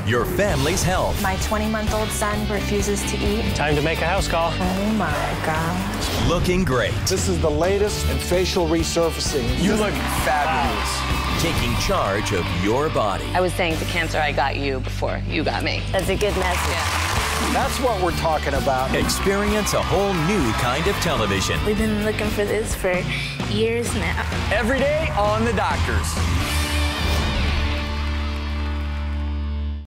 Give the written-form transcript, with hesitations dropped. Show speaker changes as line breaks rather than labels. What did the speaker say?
your family's health.
My 20-month-old son refuses to eat.
Time to make a house call.
Oh my gosh.
Looking great.
This is the latest in facial resurfacing.
You look fabulous.
Taking charge of your body.
I was saying to cancer, I got you before you got me.
That's a good message.
Yeah.
That's what we're talking about.
Experience a whole new kind of television.
We've been looking for this for years now.
Every day on The Doctors.